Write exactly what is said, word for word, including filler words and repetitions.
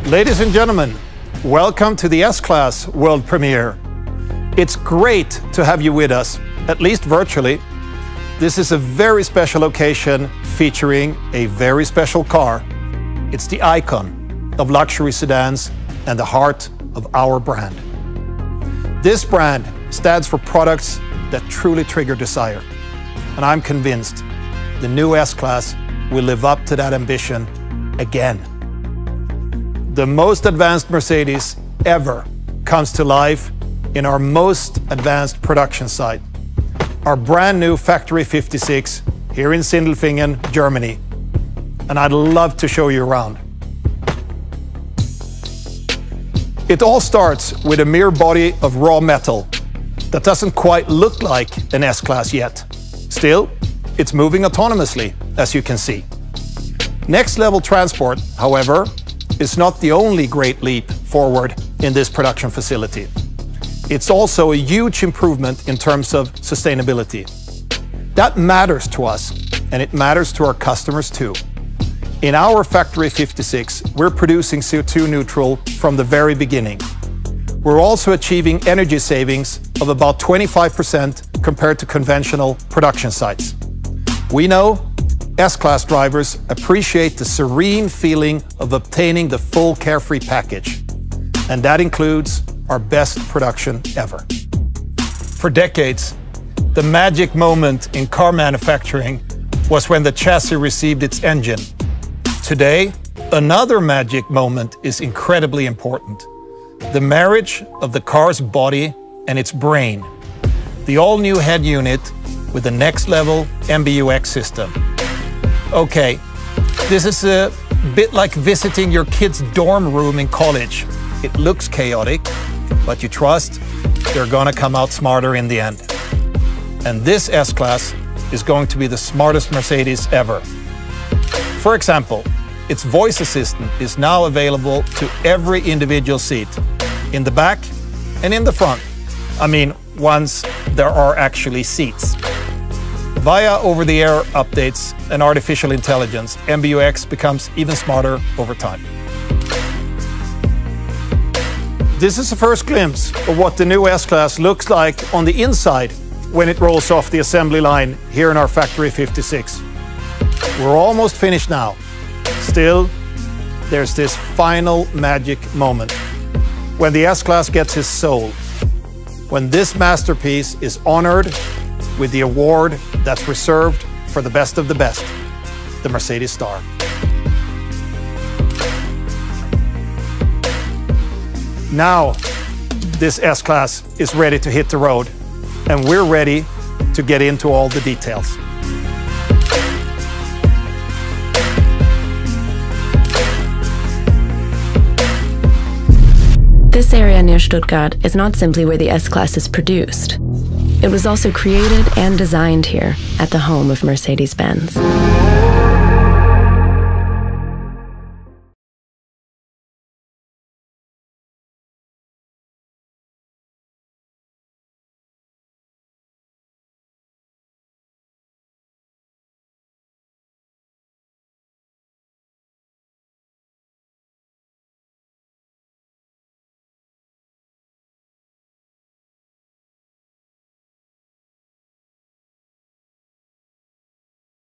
Ladies and gentlemen, welcome to the S-Class world premiere. It's great to have you with us, at least virtually. This is a very special occasion featuring a very special car. It's the icon of luxury sedans and the heart of our brand. This brand stands for products that truly trigger desire. And I'm convinced the new S-Class will live up to that ambition again. The most advanced Mercedes ever comes to life in our most advanced production site, our brand new Factory fifty-six here in Sindelfingen, Germany. And I'd love to show you around. It all starts with a mere body of raw metal that doesn't quite look like an S-Class yet. Still, it's moving autonomously, as you can see. Next level transport, however, is not the only great leap forward in this production facility. It's also a huge improvement in terms of sustainability. That matters to us, and it matters to our customers too. In our Factory fifty-six, we're producing C O two neutral from the very beginning. We're also achieving energy savings of about twenty-five percent compared to conventional production sites. We know S-Class drivers appreciate the serene feeling of obtaining the full carefree package. And that includes our best production ever. For decades, the magic moment in car manufacturing was when the chassis received its engine. Today, another magic moment is incredibly important. The marriage of the car's body and its brain. The all-new head unit with the next level M B U X system. Okay, this is a bit like visiting your kid's dorm room in college. It looks chaotic, but you trust they're gonna come out smarter in the end. And this S-Class is going to be the smartest Mercedes ever. For example, its voice assistant is now available to every individual seat, in the back and in the front. I mean, once there are actually seats. Via over-the-air updates and artificial intelligence, M B U X becomes even smarter over time. This is the first glimpse of what the new S-Class looks like on the inside when it rolls off the assembly line here in our Factory fifty-six. We're almost finished now. Still, there's this final magic moment when the S-Class gets his soul, when this masterpiece is honored with the award that's reserved for the best of the best, the Mercedes Star. Now, this S-Class is ready to hit the road, and we're ready to get into all the details. This area near Stuttgart is not simply where the S-Class is produced. It was also created and designed here at the home of Mercedes-Benz.